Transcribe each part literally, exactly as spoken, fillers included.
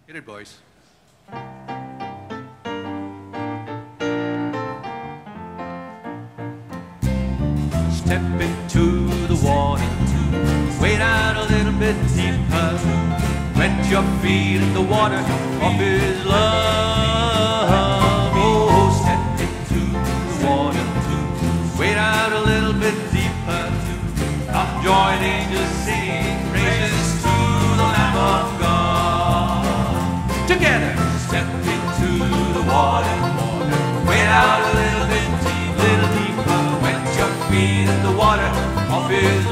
Hit it, boys. Step into the water, wade out a little bit deeper, wet your feet in the water of His love. Oh, step into the water, wade out a little bit deeper, come join angels singing praises to the Lamb of God. Together, step into the water, wade out a little bit deep, little deeper, wet your feet in the water of His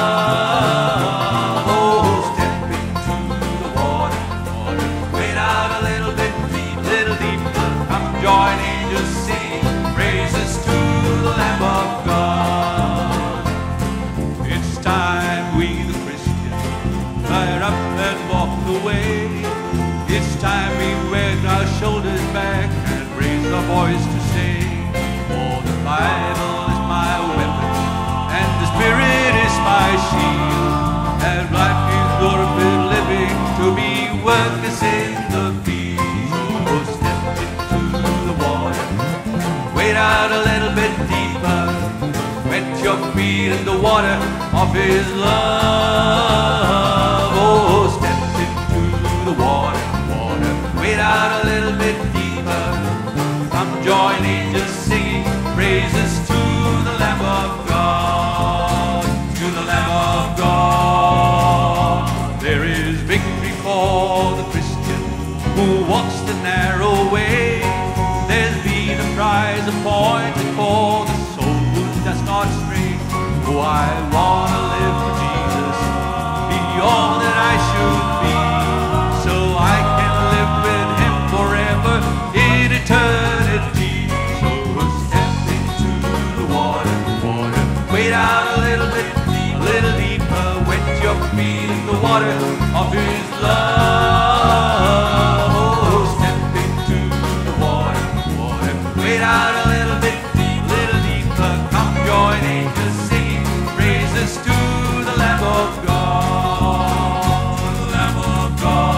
love. Oh, step into the water, wade out a little bit deep, little deeper, come join angels sing praises to the Lamb of God. It's time we the Christians fire up and walk the way. It's time we wag our shoulders back and raise our voice to say, for the Bible is my weapon and the Spirit is my shield, and life is worth living to be workers in the field. Oh, step into the water, wade out a little bit deeper, wet your feet in the water of His love. Oh, step into the water, water, wade out a little bit deeper, come join angels singing praises to the Lamb of God, to the Lamb of God. There is victory for the Christian who walks the narrow way. There's been a prize appointed for the soul who does not stray. Oh, I want to live for Jesus, be all that I should be, so I can live with Him forever in eternity. So step into the water, water, wade out a little bit deep, little deeper, wet your feet in the water of His love. Oh, step into the water, water, wade out a little bit deep, little deeper, come join angels singing praises to the Lamb of God, the Lamb of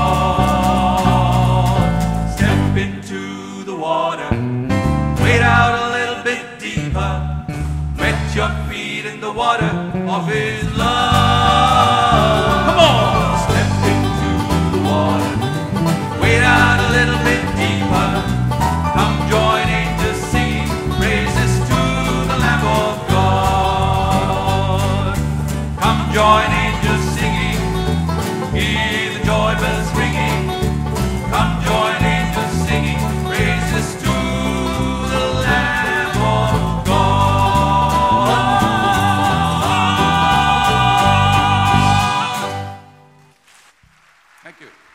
God. Step into the water, wade out a little bit deeper, wet your feet in the water of His love. Come on! Step into the water, wade out a little bit deeper, come join angels singing praises to the Lamb of God. Come join angels singing, hear the joy bells ringing, come join angels singing praises to the Lamb of God. Thank you.